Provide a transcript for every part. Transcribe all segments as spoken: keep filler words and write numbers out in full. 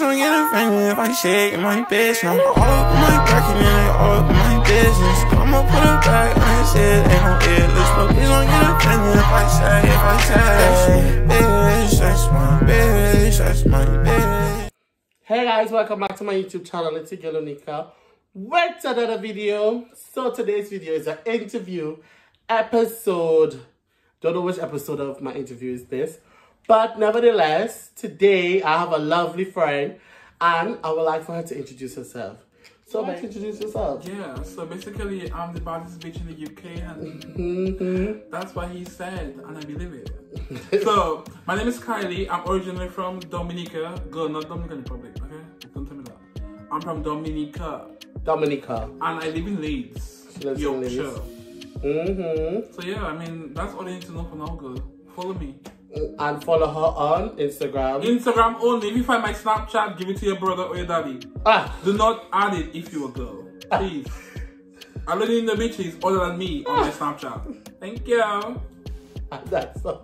don't get offended if I say it, my bitch. I'm all up my bracket and they all up my business. I'ma put it back on shit, ain't no earless. But please don't get offended if I say, if I say, bitch, that's my bitch, that's my bitch. Hey guys, welcome back to my YouTube channel. It's your girl Onika with another video. So today's video is an interview episode. Don't know which episode of my interview is this, but nevertheless, today I have a lovely friend and I would like for her to introduce herself. So, like, introduce yourself. Yeah, so basically, I'm the baddest bitch in the U K, and Mm-hmm. that's what he said, and I believe it. So, my name is Kylie. I'm originally from Dominica. Girl, not Dominican Republic, okay? Don't tell me that. I'm from Dominica. Dominica. And I live in Leeds, Yorkshire. Mm-hmm. So, yeah, I mean, that's all you need to know for now, girl. Follow me. And follow her on Instagram. Instagram only. If you find my Snapchat, give it to your brother or your daddy. Ah. Do not add it if you're a girl. Please. I don't need no bitches other than me on my Snapchat. Thank you. That's so.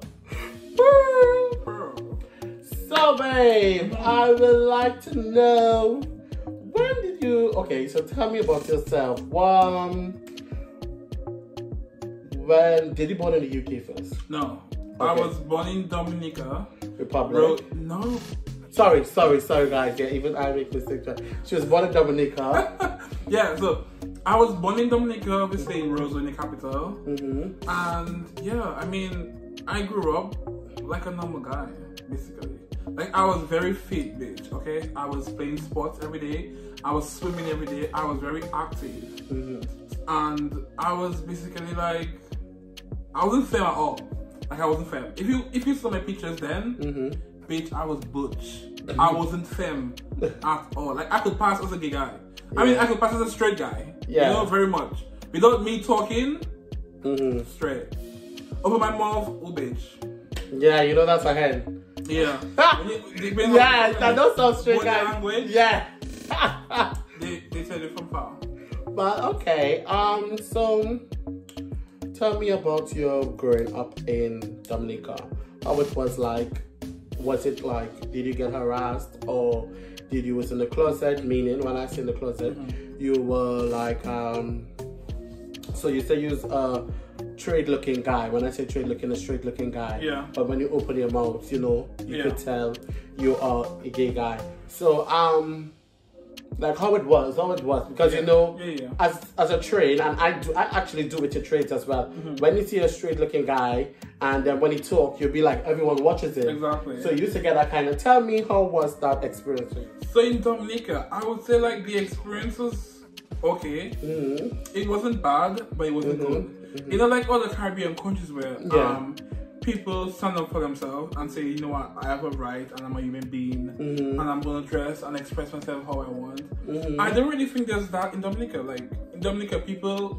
So, babe, I would like to know, when did you... Okay, so tell me about yourself. Um, when did you born in the U K first? No. Okay. I was born in Dominica. Republic? Bro, no. Sorry, sorry, sorry, guys. Yeah, even I make mistakes. She was born in Dominica. Yeah, so I was born in Dominica, obviously in Roseau, in the capital. Mm-hmm. And yeah, I mean, I grew up like a normal guy, basically. Like, I was very fit, bitch, okay? I was playing sports every day. I was swimming every day. I was very active. Mm-hmm. And I was basically like, I wasn't femme at all. Like, I wasn't femme. If you if you saw my pictures then, Mm-hmm. bitch, I was butch. I wasn't femme at all. Like, I could pass as a gay guy. Yeah. I mean, I could pass as a straight guy. Yeah. You know, very much. Without me talking, Mm-hmm. straight. Open my mouth, oh, bitch. Yeah, you know that's a hen. Yeah. When you, when you Yeah, that does sound straight, body guys. language, Yeah. they, they tell you from far. But okay, um, so tell me about your growing up in Dominica. How it was like. Was it like, did you get harassed, or did you was in the closet? Meaning, when I say in the closet, mm-hmm. you were like, um, so you say you was a straight looking guy. When I say straight looking, a straight looking guy. Yeah. But when you open your mouth, you know, you yeah. could tell you are a gay guy. So, um, like how it was, how it was, because yeah. you know, yeah, yeah. as as a trade, and I do, I actually do with your trades as well. Mm-hmm. When you see a straight looking guy, and then when he talk, you'll be like, everyone watches it. Exactly. So you used to get that kind of. Tell me, how was that experience? So in Dominica, I would say like the experience was okay. Mm-hmm. It wasn't bad, but it wasn't Mm-hmm. good. Mm-hmm. You know, like all the Caribbean countries where yeah. um. people stand up for themselves and say, you know what, I have a right and I'm a human being, mm-hmm. and I'm gonna dress and express myself how I want. Mm-hmm. I don't really think there's that in Dominica. Like, in Dominica, people,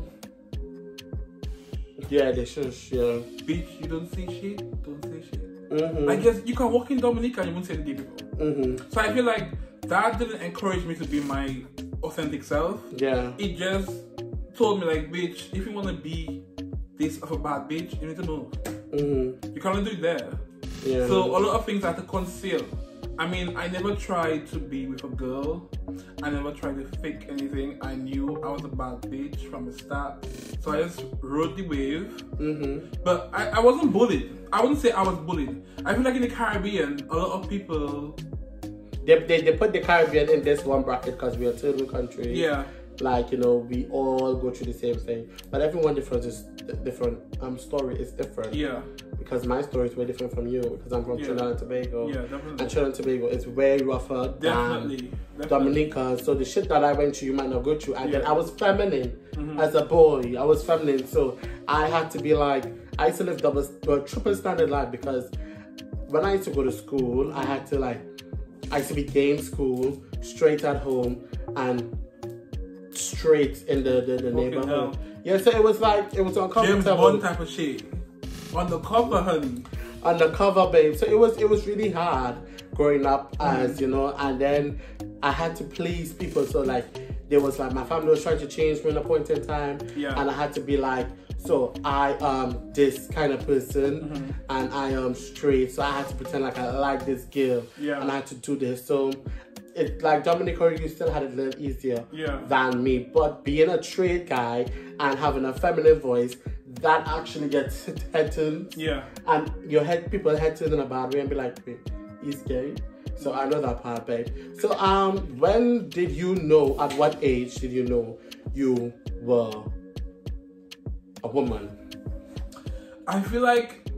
yeah, they should, yeah. bitch, you don't say shit, don't say shit. Mm-hmm. I guess you can walk in Dominica and you won't say the gay people. Mm-hmm. So I feel like that didn't encourage me to be my authentic self. Yeah. It just told me like, bitch, if you wanna be this of a bad bitch, you need to move. Mm-hmm. You can't do it there. Yeah. So a lot of things I had to conceal. I mean, I never tried to be with a girl. I never tried to fake anything. I knew I was a bad bitch from the start. So I just rode the wave. Mm-hmm. But I, I wasn't bullied. I wouldn't say I was bullied. I feel like in the Caribbean, a lot of people... They, they, they put the Caribbean in this one bracket because we are third world country. Yeah. Like, you know, we all go through the same thing. But everyone different is different. Um, story is different. Yeah. Because my story is way different from you. Because I'm from yeah. Trinidad and Tobago. Yeah, definitely. And Trinidad and Tobago is way rougher definitely. than definitely. Dominica. So the shit that I went through, you might not go through. And yeah. then I was feminine mm-hmm. as a boy. I was feminine. So I had to be like, I used to live double, well, triple standard life, because when I used to go to school, I had to like, I used to be gay in school, straight at home, and straight in the, the, the neighborhood. Hell. Yeah, so it was like, it was uncomfortable. James Bond type of shit. Undercover, honey. Undercover, babe. So it was it was really hard growing up as, mm. you know, and then I had to please people. So like, there was like, my family was trying to change me in a point in time. Yeah. And I had to be like, so I am this kind of person, mm-hmm. and I am straight. So I had to pretend like I like this girl. Yeah. And I had to do this. So it's like Dominica, you still had it a little easier Yeah. than me. But being a straight guy and having a feminine voice, that actually gets head turned. Yeah. And your head, people head turned in a bad way and be like, wait, he's gay. So I know that part, babe. So um, when did you know? At what age did you know you were a woman? I feel like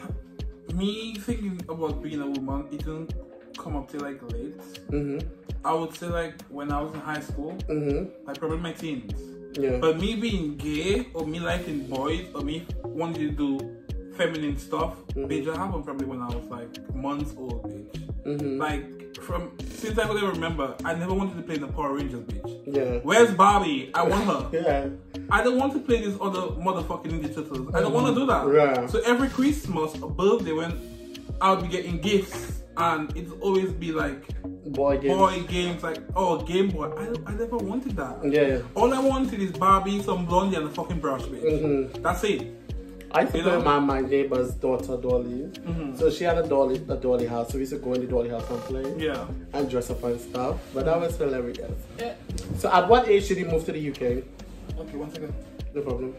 me thinking about being a woman, it didn't come up till like late. Mm-hmm. I would say like when I was in high school, Mm-hmm. like probably my teens. Yeah. But me being gay or me liking boys or me wanting to do feminine stuff, Mm-hmm. bitch, that happened probably when I was like months old, bitch. Mm-hmm. Like from since I could ever remember, I never wanted to play in the Power Rangers, bitch. Yeah. Where's Barbie? I want her. Yeah. I don't want to play these other motherfucking Ninja Turtles. I don't want to do that. Yeah. So every Christmas or birthday when I'll be getting gifts and it'll always be like Boy games. boy games, like oh Game Boy. I I never wanted that. Yeah. All I wanted is Barbie, some blondie, and a fucking brush, bitch. Mm-hmm. That's it. I used to You play know? with my, my neighbor's daughter, Dolly. Mm-hmm. So she had a dolly, a dolly house. So we used to go in the dolly house and play Yeah. and dress up and stuff. But that was hilarious. Yeah. So at what age did you move to the U K? Okay, one second. No problem.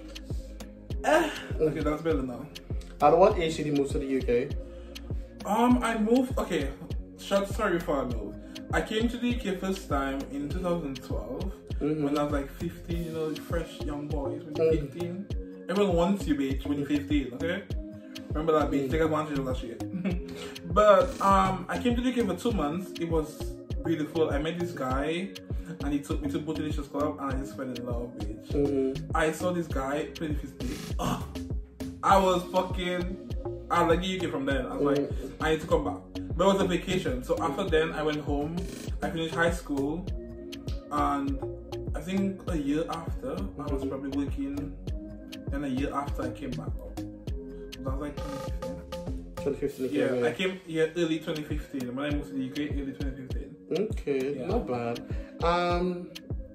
Okay, that's better now. At what age did you move to the U K? Um, I moved. Okay, short story before I moved. I came to the U K first time in two thousand twelve Mm-hmm. when I was like fifteen. You know, fresh young boys when you're Mm. fifteen. Everyone wants you, bitch, when you're fifteen. Okay, remember that, bitch. Take advantage of that shit. But um, I came to the U K for two months. It was beautiful. I met this guy, and he took me to Botanicious Club, and I just fell in love, bitch. Mm-hmm. I saw this guy playing his dick. Ugh. I was fucking. I was like, U K from then. I was like, I need to come back. But it was a vacation. So after then, I went home. I finished high school. And I think a year after, I was probably working. And a year after, I came back up. That was like twenty fifteen. twenty fifteen. Yeah, I came yeah, early twenty fifteen. When I moved to the U K, early twenty fifteen. Okay, Yeah. not bad. Um,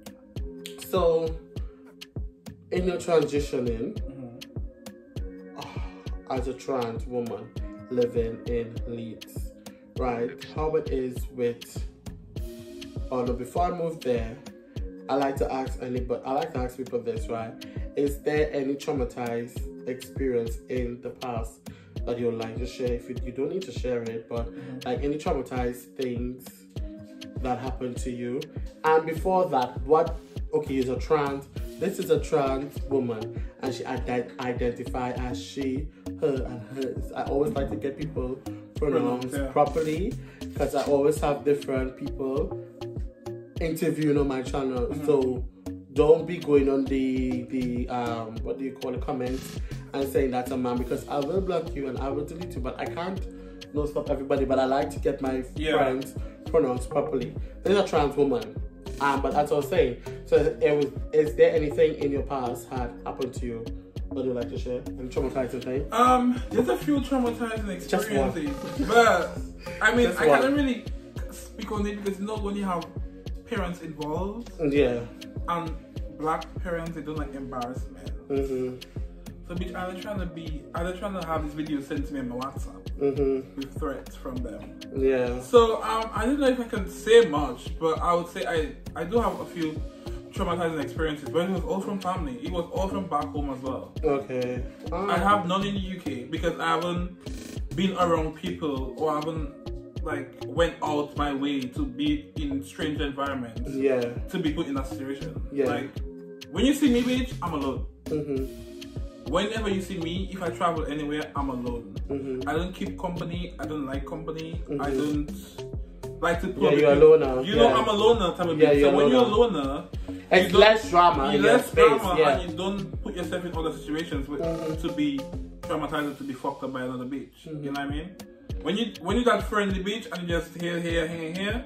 so in your transitioning Mm-hmm. as a trans woman living in Leeds, right? How it is with? Oh no! Before I move there, I like to ask any, but I like to ask people this, right? Is there any traumatized experience in the past that you'd like to share? If you, you don't need to share it, but Mm-hmm. like any traumatized things that happened to you. And before that, what? Okay, you're a trans. This is a trans woman, and she ident- identify as she, her, and hers. I always like to get people pronouns Yeah. properly because I always have different people interviewing on my channel. Mm-hmm. So don't be going on the the um what do you call it comments and saying that's a man, because I will block you and I will delete you. But I can't no stop everybody. But I like to get my Yeah. friends pronounced properly. This is a trans woman. Um, but as I was saying, so it was. Is there anything in your past had happened to you that you'd like to share? Any traumatizing thing? Um, there's a few traumatizing Just one. experiences, but I mean, Just I one. can't really speak on it because you know when you have parents involved Yeah. and black parents, they don't like embarrassment. Mhm. So, bitch, either trying to be, either trying to have this video sent to me on my WhatsApp Mhm. with threats from them. Yeah. So, um, I don't know if I can say much, but I would say I, I do have a few traumatizing experiences, but it was all from family. It was all from back home as well. Okay. Um, I have none in the U K because I haven't been around people or I haven't like went out my way to be in strange environments Yeah. to be put in that situation. Yeah. Like when you see me, bitch, I'm alone. Mhm. Whenever you see me, if I travel anywhere, I'm alone. Mhm. I don't keep company. I don't like company. I Mhm. don't like to. Yeah, you're a loner. You Yeah. know, I'm a loner type of Yeah, bitch. you're So a when you're a loner. loner, It's you don't- less drama. you in your less space. drama Yeah. and you don't put yourself in other situations with, Mhm. to be traumatized or to be fucked up by another bitch. Mhm. You know what I mean? When you when you that friendly bitch and you just here, here, here, here,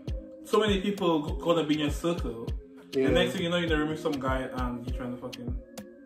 so many people go- gonna be in your circle. Yeah. The next thing you know, you're gonna meet some guy and you're trying to fucking.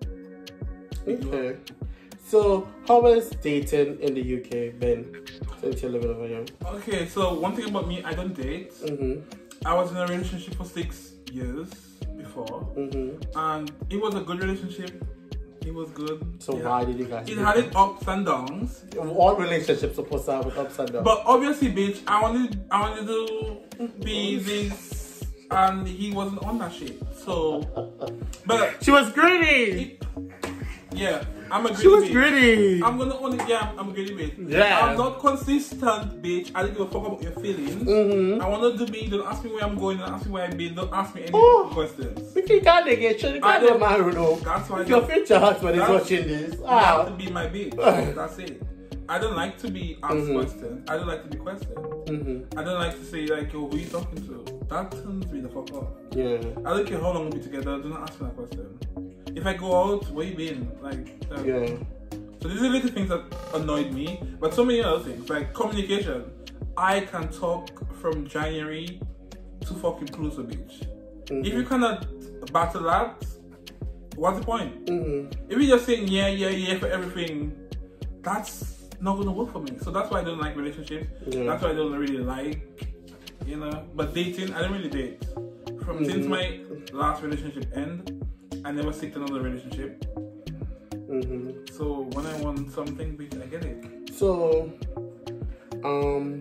Okay. So, how has dating in the U K been since you're living over here? Okay, so one thing about me, I don't date. Mhm. I was in a relationship for six years before, Mhm. and it was a good relationship. It was good. So It why had- did you guys? It break had up? its ups and downs. All relationships supposed to have its ups and downs. But obviously, bitch, I wanted, I wanted to be this, and he wasn't on that shit. So, but she was gritty. It, yeah, I'm a gritty. She was bitch. gritty. I'm gonna only yeah, I'm, I'm a gritty bitch. Yeah. I'm not consistent, bitch. I don't give a fuck about your feelings. Mm-hmm. I wanna do me. Don't ask me where I'm going. Don't ask me where I've been. Don't ask me any Oh. questions. If you can't get you can't get married though. That's why if your future husband is that's- watching this. You Ah. have to be my bitch. That's it. I don't like to be asked Mm-hmm. questions. I don't like to be questioned. Mm-hmm. I don't like to say like, yo, who are you talking to? That turns me the fuck off. Yeah. I don't care how long we'll be together. Do not ask me that question. If I go out, where you been? Like, uh, Yeah. So these are little things that annoyed me, but so many other things like communication. I can talk from January to fucking Pluto Beach. Mm-hmm. If you cannot battle that, what's the point? Mm-hmm. If you're just saying yeah, yeah, yeah for everything, that's not gonna work for me. So that's why I don't like relationships. Yeah. That's why I don't really like, you know. But dating, I don't really date. From since Mm-hmm. my last relationship end, I never seeked another relationship. Mm-hmm. So when I want something, bitch, I get it. So, um,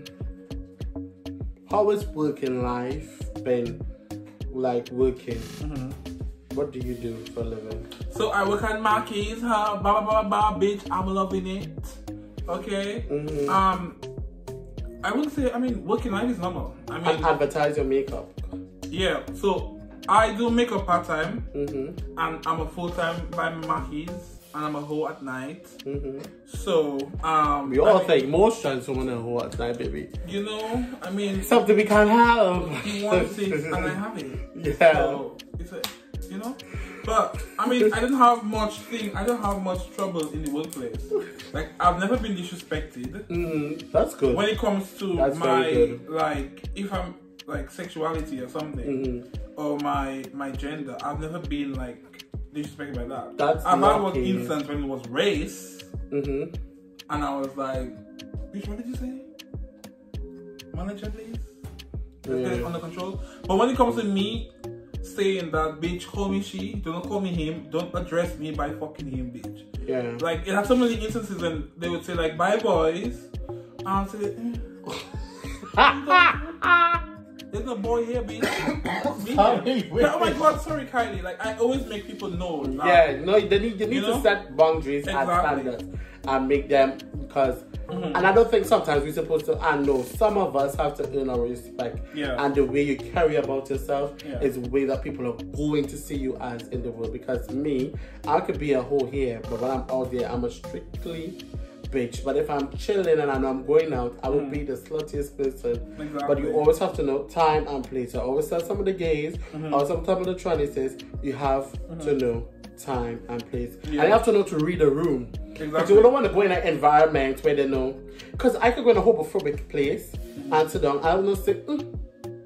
how is working life been like working? Mm-hmm. What do you do for a living? So I work at Mackey's, huh? Ba ba ba ba, bitch. I'm loving it. Okay. Mm-hmm. Um, I wouldn't say. I mean, working life is normal. I mean, And advertise your makeup. yeah. So I do makeup part time, Mm-hmm. and I'm a full time by Mackey's, and I'm a hoe at night. Mm-hmm. So um, We all I mean, think most trans women are hot tonight, baby. you know, I mean, Something we can't have. he wants it, and I have it. Yeah. So it's a, you know. But I mean, I don't have much thing. I don't have much trouble in the workplace. Like I've never been disrespected. Mm, that's good. When it comes to That's my very good. like, if I'm like sexuality or something, Mm-hmm. or my my gender, I've never been like disrespected by that. That's I've had one lucky. instance when it was race, Mm-hmm. and I was like, "Bitch, what did you say? Manager, please. Let's get it Yeah. under control." But when it comes to me saying that, bitch, call me she, don't call me him, don't address me by fucking him, bitch. Yeah. Like, it had so many instances when they would say, like, bye, boys. And I'll say, eh, there's no boy here, bitch. Me Sorry, here. wait. Oh my god, sorry, Kylie. Like, I always make people know. That, Yeah, no, they need, they need You to know? set boundaries Exactly. and standards and make them, because, Mm-hmm. and I don't think sometimes we're supposed to, I know some of us have to earn our respect. Yeah. And the way you carry about yourself Yeah. is the way that people are going to see you as in the world. Because me, I could be a hoe here, but when I'm out there, I'm a strictly bitch. But if I'm chilling and I know I'm going out, I will Mm. be the sluttiest person. Exactly. But you always have to know time and place. I always tell some of the gays Mm-hmm. or some of the trannies, you have to know time and place. Yeah. And you have to know to read a room. Because Exactly. you don't want to go in an environment where they know. Because I could go in a homophobic place and sit down. I will not say, mm.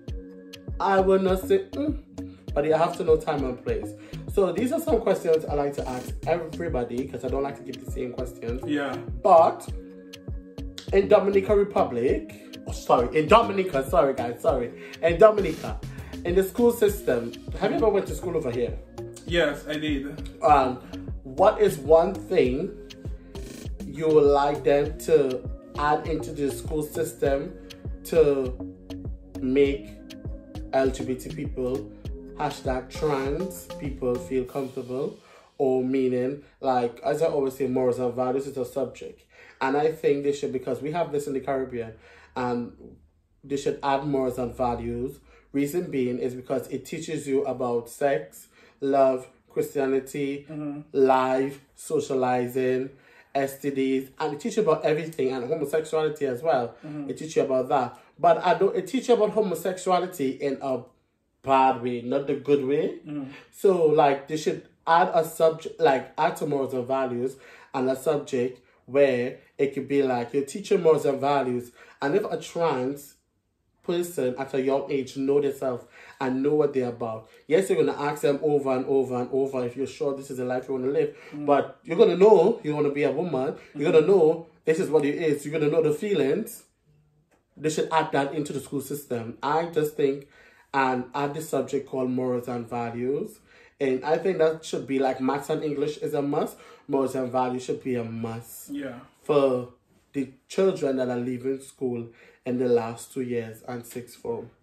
I will not say, mm. But you have to know time and place. So these are some questions I like to ask everybody, because I don't like to give the same questions. Yeah. But in Dominica Republic, oh, sorry, in Dominica, sorry guys, sorry. In Dominica, in the school system, have you ever went to school over here? Yes, I did. Um, what is one thing you would like them to add into the school system to make L G B T people, hashtag trans people, feel comfortable? Or meaning, like, as I always say, morals and values is a subject. And I think they should, because we have this in the Caribbean, and they should add morals and values. Reason being is because it teaches you about sex, love, Christianity, Mm-hmm. life, socializing, S T Ds, and it teaches you about everything, and homosexuality as well. Mm-hmm. It teaches you about that. But I don't, it teaches you about homosexuality in a bad way, not the good way. Mm-hmm. So, like, they should add a subject, like, add to morals and values, and a subject where it could be like, you're teaching morals and values, and if a trans person at a young age know themselves and know what they're about, yes, you're going to ask them over and over and over if you're sure this is the life you want to live, Mm-hmm. but you're going to know you want to be a woman, you're going to know this is what it is, you're going to know the feelings. They should add that into the school system. I just think, and add this subject called morals and values. And I think that should be like maths and English is a must. Morals and values should be a must Yeah. for the children that are leaving school in the last two years and sixth form.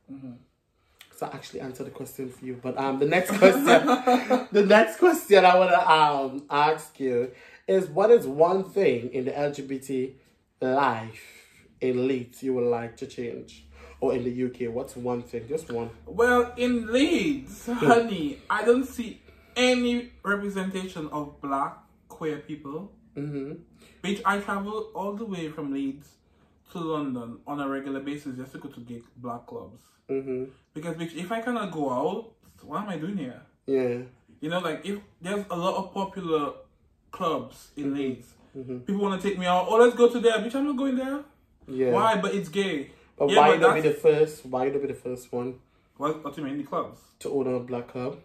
Mm-hmm. So I actually answered the question for you. But um, the next question, the next question I want to um ask you is, what is one thing in the L G B T life in Leeds you would like to change? Or in the U K, what's one thing? Just one. Well, in Leeds, honey, I don't see any representation of black queer people. Mm-hmm. Bitch, I travel all the way from Leeds to London on a regular basis just to go to gay black clubs. Mm-hmm. Because, bitch, if I cannot go out, what am I doing here? Yeah. You know, like, if there's a lot of popular clubs in mm-hmm. Leeds, mm-hmm. people want to take me out. Oh, let's go to there. Bitch, I'm not going there. Yeah. Why? But it's gay. But yeah, why but not be the first? Why not be the first one? What, what do you mean, the clubs? To own a black club?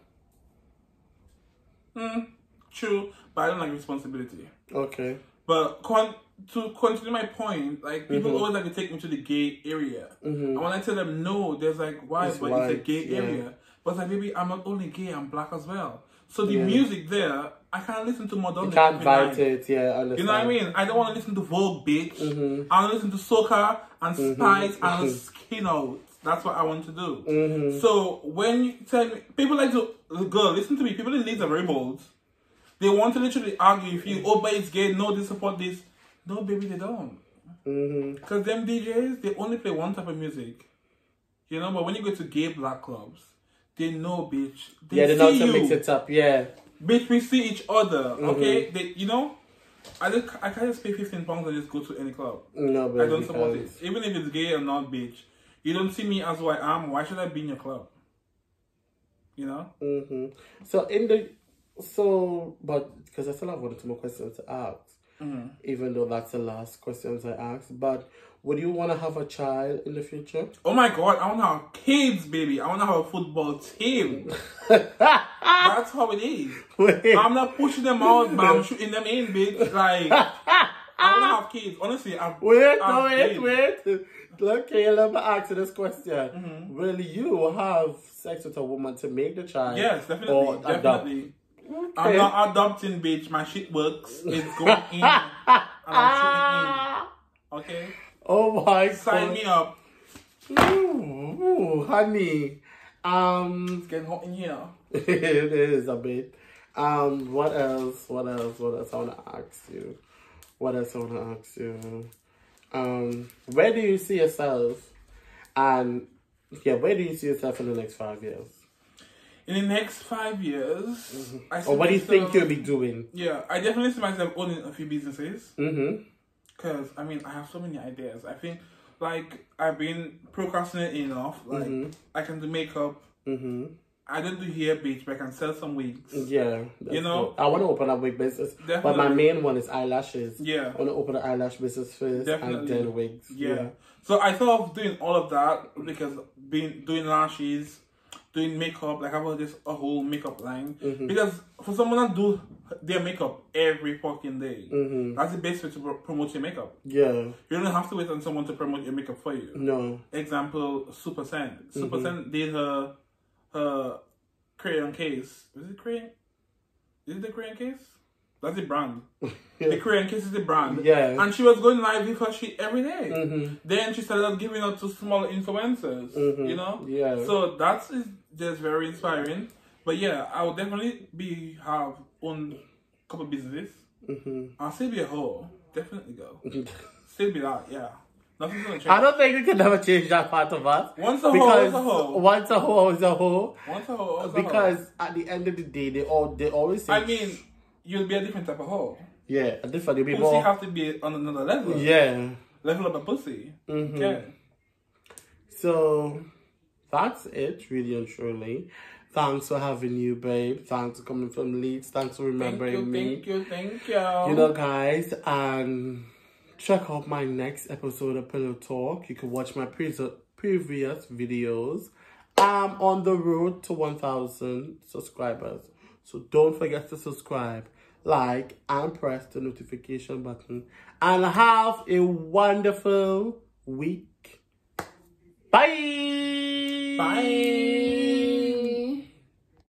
Hmm, true, but I don't like responsibility. Okay. But con to continue my point, like, people mm-hmm. always like to take me to the gay area. Mm-hmm. And when I tell them no, there's like, why? It's but white, it's a gay yeah. area. But it's like, baby, I'm not only gay, I'm black as well. So the yeah. music there, I can't listen to Madonna. You can't fight it, yeah, I understand. You know what I mean? I don't want to listen to Vogue, bitch. Mm-hmm. I want to listen to soca and mm-hmm. Spice and mm-hmm. Skin Out. That's what I want to do. Mm-hmm. So when you tell me, people like to, girl, listen to me, people in Leeds are very bold. They want to literally argue with you, oh, but it's gay, no, they support this. No, baby, they don't. Because mm-hmm. them D Js, they only play one type of music. You know, but when you go to gay black clubs, they know, bitch. They yeah, they know to you. mix it up, yeah. Bitch, we see each other, mm-hmm. okay? They, you know, I just, I can't just pay fifteen pounds and just go to any club. No, baby, I don't support it. Even if it's gay or not, bitch. You don't see me as who I am. Why should I be in your club? You know? Mm-hmm. So, in the... So, but... Because I still have one or two more questions to ask. Mm-hmm. Even though that's the last questions I asked. But would you want to have a child in the future? Oh my God, I want to have kids, baby. I want to have a football team. That's how it is. Wait. I'm not pushing them out, but I'm shooting them in, bitch. Like, I want to have kids. Honestly, I've... Wait, no, wait, wait. Okay, let me ask you this question. Mm-hmm. Will you have sex with a woman to make the child? Yes, definitely. Definitely. Okay. I'm not adopting, bitch. My shit works. It's going in. And I'm shooting in. Okay? Oh my God. Sign me up. Ooh, ooh, honey. Um, it's getting hot in here. It is a bit. Um, what else? What else? What else I want to ask you? What else I want to ask you? Um, where do you see yourself? And yeah, where do you see yourself in the next five years? In the next five years, mm-hmm. I see or what do you myself, think you'll be doing? Yeah, I definitely see myself owning a few businesses. Mm-hmm. Because, I mean, I have so many ideas. I think, like, I've been procrastinating enough. Like, mm-hmm. I can do makeup. Mm-hmm. I don't do hair, bitch, but I can sell some wigs. Yeah. You know? Cool. I want to open a wig business. Definitely. But my main one is eyelashes. Yeah. I want to open an eyelash business first. Definitely. And then wigs. Yeah. yeah. So I thought of doing all of that because being doing lashes, doing makeup, like I want this a whole makeup line. Mm-hmm. Because for someone that do their makeup every fucking day, mm-hmm. that's the best way to pro promote your makeup. Yeah. You don't have to wait on someone to promote your makeup for you. No. Example, Super Sen. Super mm-hmm. Sen did her her crayon case. Is it crayon? Is it the crayon case? That's the brand. Yeah. The crayon case is the brand. Yeah. And she was going live with her shit every day. Mm-hmm. Then she started giving out to small influencers. Mm-hmm. You know? Yeah. So that's just very inspiring. But yeah, I would definitely be have own couple businesses. Mm-hmm. I'll still be a hoe. Definitely go. Still be that, yeah. Nothing's gonna change. I don't think we can never change that part of us. Once a hoe, always a hoe. Once a hoe, always a hoe. Once a hoe, always a hoe. Because at the end of the day, they all they always say... I mean, you'll be a different type of hoe. Yeah, a different. You'll be pussy more... have to be on another level. Yeah. Level up a pussy. Mm-hmm. Okay. So, that's it, really and truly. Thanks for having you, babe. Thanks for coming from Leeds. Thanks for remembering thank you, me. Thank you, thank you. You know, guys, um, check out my next episode of Pillow Talk. You can watch my pre previous videos. I'm on the road to one thousand subscribers. So don't forget to subscribe, like, and press the notification button. And have a wonderful week. Bye! Bye!